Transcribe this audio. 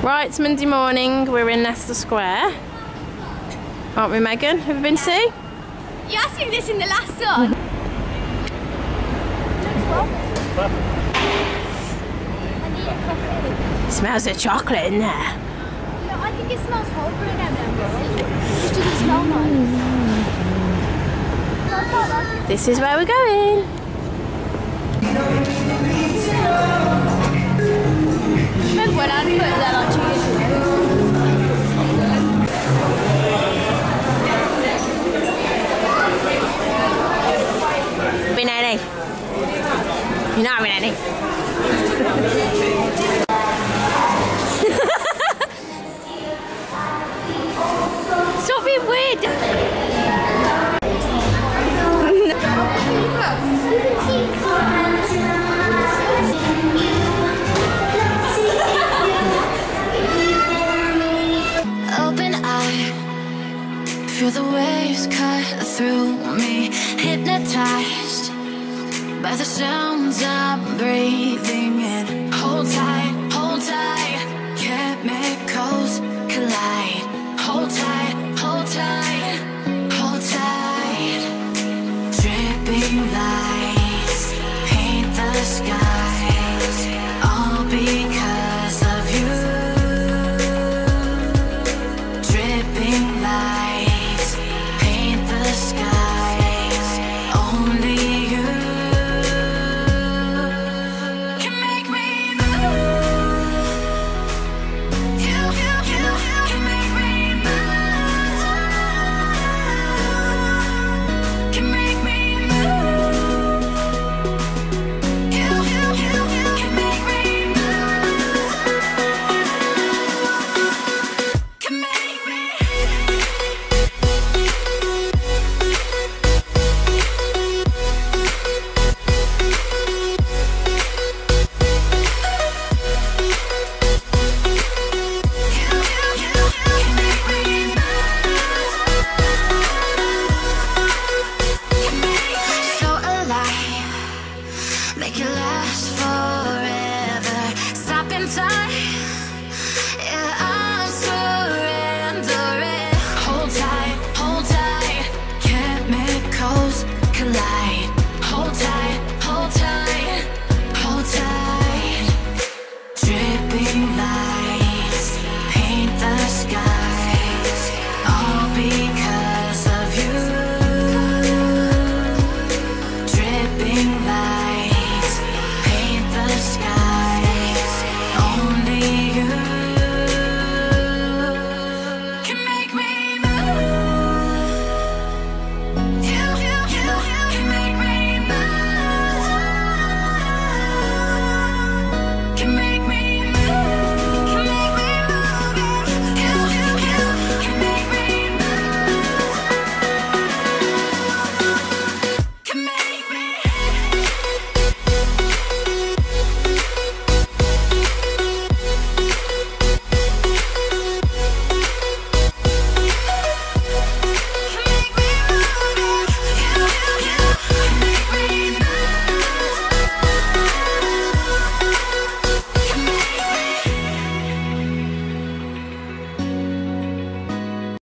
Right, it's Monday morning, we're in Leicester Square. Aren't we, Megan? Have you been to see? Yeah, I seen this in the last one. Smells of chocolate in there. No, I think it smells horrible in M&M's. It doesn't smell nice. This is where we're going. Remember when I put it there like 2 years ago? Been any? You're not having any? Stop being weird! Feel the waves cut through me, hypnotized by the sounds I'm breathing in. Hold tight, chemicals collide. Hold tight, hold tight, hold tight. Dripping lights paint the skies, all because of you. Dripping lights paint the skies, only you can make me move. You can make me move. Can make me move. You can make me move. Can make me. So alive, make it last forever. Stop in time, yeah, I'm surrendering. Hold tight, chemicals collide. Hold tight, hold tight, hold tight. Dripping lights paint the skies, all because of you. Dripping lights paint the skies, only you can make me move. You can make me move. Can make